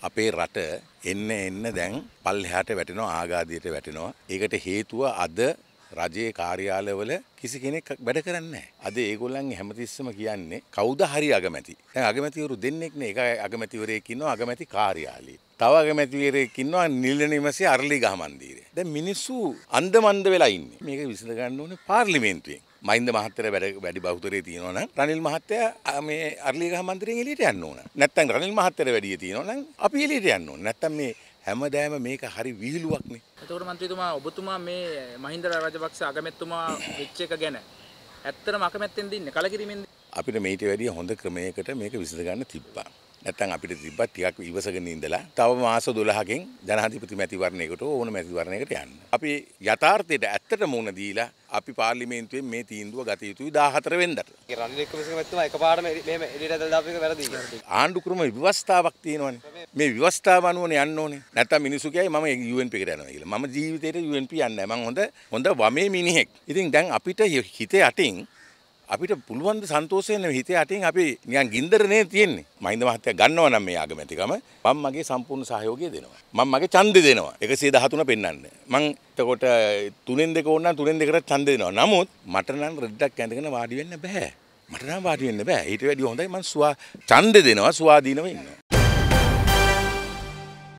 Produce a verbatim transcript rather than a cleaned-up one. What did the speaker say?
අපේ රට එන්න එන්න දැන් පල්ලෙහාට වැටෙනවා ආගාදියට වැටෙනවා. ඒකට හේතුව අද රජයේ කාර්යාලවල කිසි කෙනෙක් වැඩ කරන්නේ නැහැ. අද ඒගොල්ලන්ගේ හැමතිස්සම කියන්නේ කවුද හරි අගමැති. දැන් අගමැතිවරු දෙන්නෙක් නේ. එක අගමැතිවරයෙක් ඉන්නවා අගමැති කාර්යාලයේ. තව අගමැතිවරයෙක් ඉන්නවා නිල නිවසේ අරලිගහ මන්දිරේ. දැන් මිනිස්සු අන්දමන්ද වෙලා ඉන්නේ. මේක විසඳ ගන්න ඕනේ පාර්ලිමේන්තුවෙන්. මහින්ද මහත්තයා වැඩ වැඩි බහුතරය තියෙනවා නම් රනිල් මහත්තයා මේ අරලිගහ මන්දිරයෙන් එළියට යන්න ඕන. නැත්තම් රනිල් මහත්තයාට වැඩිය තියෙනවා නම් අපි එළියට යන්න ඕන. නැත්තම් මේ හැමදාම මේක හරි විහිළුවක්නේ. එතකොට මන්ත්‍රීතුමා ඔබතුමා මේ මහින්ද රාජපක්ෂ අගමැතිතුමා වෙච්ච එක ගැන ඇත්තටම අකමැත්තෙන් දින්නේ කලකිරීමෙන් අපිට මේට වැඩිය හොඳ ක්‍රමයකට මේක විසඳ ගන්න තිබ්බා. නැත්තම් අපිට තිබ්බා ටිකක් ඉවසගෙන ඉඳලා තව මාස දොළහකින් ජනාධිපති මැතිවරණයකට ඕන මැතිවරණයකට යන්න. අපි යථාර්ථයට ඇත්තටම මුණ දීලා අපි පාර්ලිමේන්තුවෙන් මේ තීන්දුව ගත යුතුයි දාහතර වෙනිදාට. ඒ රනිල් වික්‍රමසිංහ මැතිතුමා එකපාරටම මෙහෙම එළියට ඇදලා දාපු එක වැරදි. ආණ්ඩු ක්‍රම ව්‍යවස්ථාවක් තියෙනවනේ. මේ ව්‍යවස්ථාව අනුවනේ යන්න ඕනේ. නැත්තම් මිනිස්සු කියයි මම යූ එන් පී එකට යනවා කියලා. මම ජීවිතේට යූ එන් පී යන්නේ නැහැ. මම හොඳ හොඳ වමේ මිනිහෙක්. ඉතින් දැන් අපිට හිතේ යටින් අපිට පුළුවන් ද සන්තෝෂයෙන් හිතේ යටින් අපි නිකන් ගින්දරනේ තියෙන්නේ. මහින්ද මහත්තයා ගන්නවා නම් මේ ආගමැතිකම මම මගේ සම්පූර්ණ සහයෝගය දෙනවා. මම මගේ ඡන්දය දෙනවා. එකසිය දහතුන පෙන්වන්න. මං එතකොට තුනෙන් දෙක ඕන නම් තුනෙන් දෙකට ඡන්දය දෙනවා. නමුත් මට නම් රෙද්දක් ඇඳගෙන වාඩි වෙන්න බෑ. මට නම් වාඩි වෙන්න බෑ. ඊට වැඩිය හොඳයි මං ස්වා ඡන්දය දෙනවා ස්වාධීනව ඉන්නවා.